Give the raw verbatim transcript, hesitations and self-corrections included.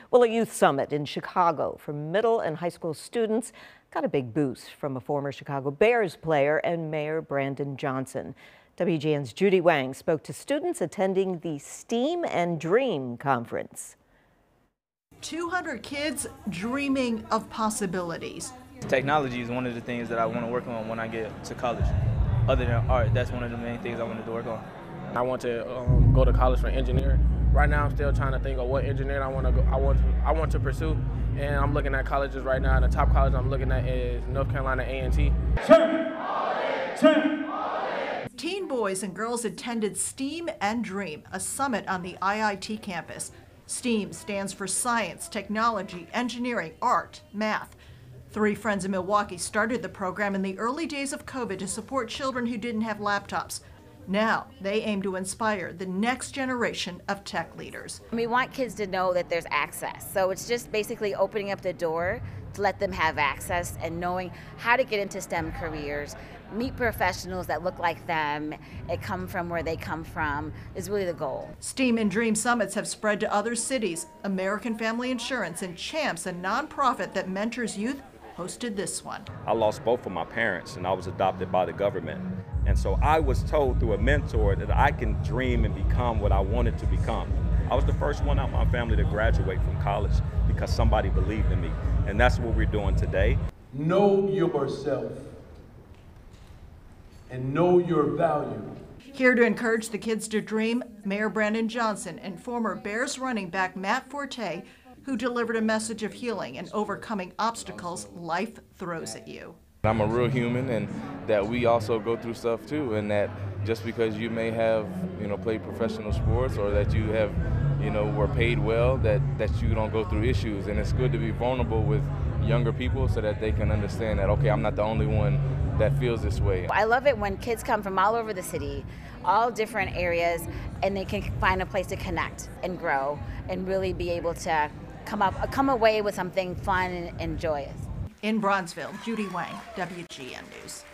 Well, a youth summit in Chicago for middle and high school students got a big boost from a former Chicago Bears player and Mayor Brandon Johnson. W G N's Judy Wang spoke to students attending the STEAM and Dream conference. two hundred kids dreaming of possibilities. Technology is one of the things that I want to work on when I get to college. Other than art, that's one of the main things I wanted to work on. I want to um, go to college for engineering. Right now, I'm still trying to think of what engineering I want to go. I want to, I want to pursue, and I'm looking at colleges right now. And the top college I'm looking at is North Carolina A and T. Teen boys and girls attended STEAM and Dream, a summit on the I I T campus. STEAM stands for science, technology, engineering, art, math. Three friends in Milwaukee started the program in the early days of COVID to support children who didn't have laptops. Now, they aim to inspire the next generation of tech leaders. We want kids to know that there's access. So it's just basically opening up the door to let them have access and knowing how to get into STEM careers, meet professionals that look like them, and come from where they come from is really the goal. STEAM and Dream summits have spread to other cities. American Family Insurance and CHAMPS, a nonprofit that mentors youth, hosted this one. I lost both of my parents and I was adopted by the government. And so I was told through a mentor that I can dream and become what I wanted to become. I was the first one out of my family to graduate from college because somebody believed in me. And that's what we're doing today. Know yourself and know your value. Here to encourage the kids to dream, Mayor Brandon Johnson and former Bears running back Matt Forte, who delivered a message of healing and overcoming obstacles life throws at you. I'm a real human, and that we also go through stuff too, and that just because you may have, you know, played professional sports or that you have, you know, were paid well, that, that you don't go through issues. And it's good to be vulnerable with younger people so that they can understand that, okay, I'm not the only one that feels this way. I love it when kids come from all over the city, all different areas, and they can find a place to connect and grow and really be able to come up, come away with something fun and, and joyous. In Bronzeville, Judy Wang, W G N News.